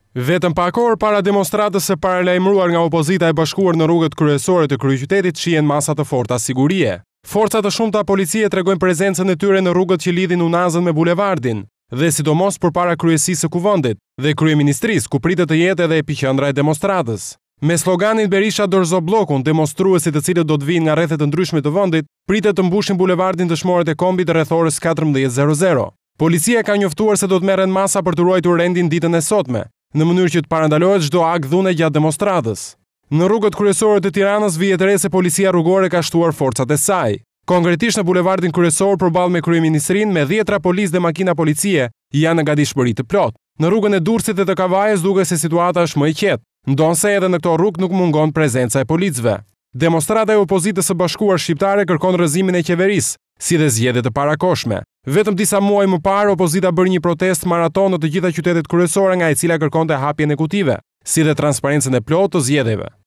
Vetëm pak orë para demonstratës së paralajmëruar nga opozita e bashkuar në rrugët kryesore të kryeqytetit shihen masa të forta sigurie. Forca të shumta policie tregojnë prezencën e tyre në rrugët që lidhin Unazën me bulevardin dhe sidomos përpara kryesisë së kuvendit dhe kryeministrisë, ku pritet të jetë edhe epiqendra e demonstratës. Me sloganin Berisha dorëzo bllokun, demonstruesit të cilët do të vinë nga rrethet të ndryshme të vendit pritet të mbushin bulevardin Dëshmorët e Kombit rreth orës 14:00. Policia ka njoftuar se do të merren masa për të ruajtur rendin ditën e sotme, në mënyrë që të parandalohet çdo akt dhune gjatë demonstratës. Në rrugët kryesore të Tiranës vihet re se policia rrugore ka shtuar forcat e saj. Konkretisht në bulevardin kryesor përballë me kryeministrinë me 10 policë dhe makina policie janë në gatishmëri të plot. Në rrugën e Durrësit dhe të Kavajës duket se situata është më e qetë, ndonse edhe në këto rrugë nuk mungon prezenca e policëve. Demonstrata e opozitës së bashkuar shqiptare kërkon rrëzimin e qeverisë, si dhe zgjedhje të parakohshme. Vetëm disa muaj më parë opozita bëri një protestë maraton në të gjitha qytetet kryesore nga e cila kërkonte hapjen e kutive, si dhe transparencën e plotë të zgjedhjeve.